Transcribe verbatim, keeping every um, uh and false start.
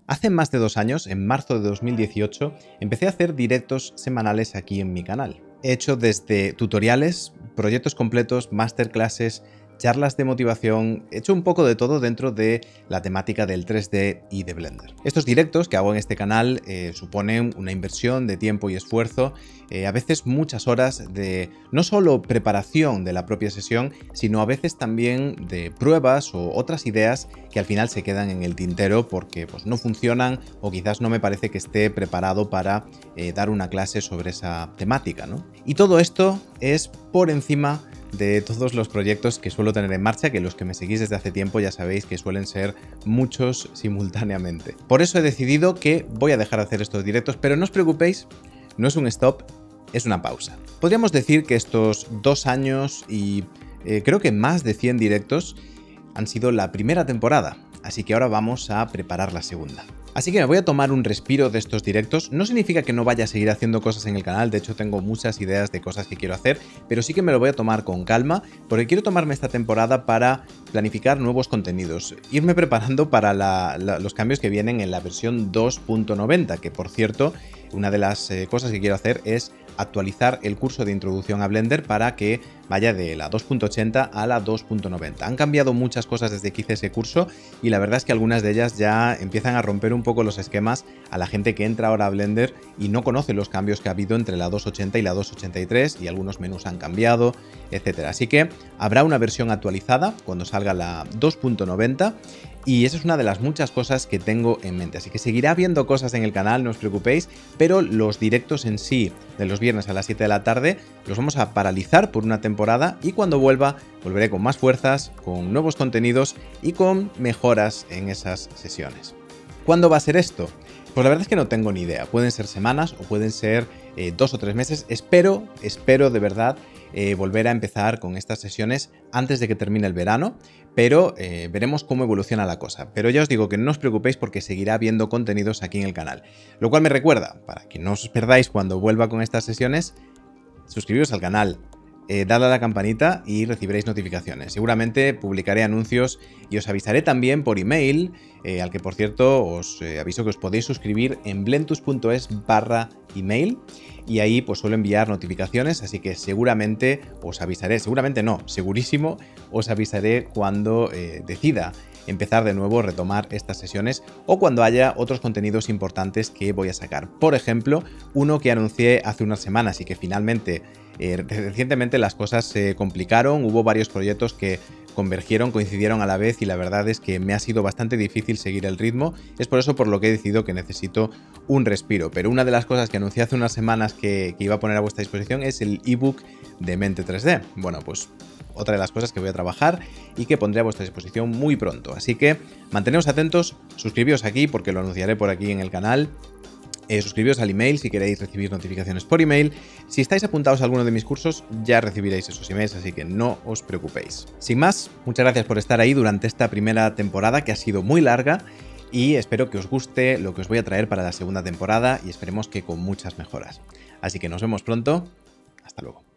Hace más de dos años, en marzo de dos mil dieciocho, empecé a hacer directos semanales aquí en mi canal. He hecho desde tutoriales, proyectos completos, masterclasses, charlas de motivación, he hecho un poco de todo dentro de la temática del tres D y de Blender. Estos directos que hago en este canal eh, suponen una inversión de tiempo y esfuerzo, eh, a veces muchas horas de no solo preparación de la propia sesión, sino a veces también de pruebas o otras ideas que al final se quedan en el tintero porque pues, no funcionan o quizás no me parece que esté preparado para eh, dar una clase sobre esa temática, ¿no? Y todo esto es por encima de todos los proyectos que suelo tener en marcha, que los que me seguís desde hace tiempo ya sabéis que suelen ser muchos simultáneamente. Por eso he decidido que voy a dejar de hacer estos directos, pero no os preocupéis, no es un stop, es una pausa. Podríamos decir que estos dos años y eh, creo que más de cien directos han sido la primera temporada, así que ahora vamos a preparar la segunda. Así que me voy a tomar un respiro de estos directos. No significa que no vaya a seguir haciendo cosas en el canal, de hecho tengo muchas ideas de cosas que quiero hacer, pero sí que me lo voy a tomar con calma, porque quiero tomarme esta temporada para planificar nuevos contenidos, irme preparando para la, la, los cambios que vienen en la versión dos punto noventa, que por cierto, una de las eh, cosas que quiero hacer es actualizar el curso de introducción a Blender para que vaya de la dos punto ochenta a la dos punto noventa. Han cambiado muchas cosas desde que hice ese curso y la verdad es que algunas de ellas ya empiezan a romper un poco los esquemas a la gente que entra ahora a Blender y no conoce los cambios que ha habido entre la dos ochenta y la dos ochenta y tres y algunos menús han cambiado, etcétera. Así que habrá una versión actualizada cuando salga la dos punto noventa. Y esa es una de las muchas cosas que tengo en mente. Así que seguirá habiendo cosas en el canal, no os preocupéis, pero los directos en sí de los viernes a las siete de la tarde los vamos a paralizar por una temporada y cuando vuelva volveré con más fuerzas, con nuevos contenidos y con mejoras en esas sesiones. ¿Cuándo va a ser esto? Pues la verdad es que no tengo ni idea. Pueden ser semanas o pueden ser eh, dos o tres meses. Espero, espero de verdad eh, volver a empezar con estas sesiones antes de que termine el verano, pero eh, veremos cómo evoluciona la cosa. Pero ya os digo que no os preocupéis porque seguirá habiendo contenidos aquí en el canal. Lo cual me recuerda, para que no os perdáis cuando vuelva con estas sesiones, suscribiros al canal. Eh, dadle a la campanita y recibiréis notificaciones. Seguramente publicaré anuncios y os avisaré también por email, eh, al que por cierto os eh, aviso que os podéis suscribir en blentus punto es barra email y ahí pues suelo enviar notificaciones, así que seguramente os avisaré, seguramente no, segurísimo os avisaré cuando eh, decida empezar de nuevo, retomar estas sesiones o cuando haya otros contenidos importantes que voy a sacar. Por ejemplo, uno que anuncié hace unas semanas y que finalmente Eh, recientemente las cosas se complicaron, hubo varios proyectos que convergieron, coincidieron a la vez y la verdad es que me ha sido bastante difícil seguir el ritmo, es por eso por lo que he decidido que necesito un respiro, pero una de las cosas que anuncié hace unas semanas que, que iba a poner a vuestra disposición es el ebook de Mente tres D. Bueno, pues otra de las cosas que voy a trabajar y que pondré a vuestra disposición muy pronto, así que manteneos atentos, suscribíos aquí porque lo anunciaré por aquí en el canal. Eh, suscribiros al email si queréis recibir notificaciones por email. Si estáis apuntados a alguno de mis cursos, ya recibiréis esos emails, así que no os preocupéis. Sin más, muchas gracias por estar ahí durante esta primera temporada que ha sido muy larga y espero que os guste lo que os voy a traer para la segunda temporada y esperemos que con muchas mejoras. Así que nos vemos pronto. Hasta luego.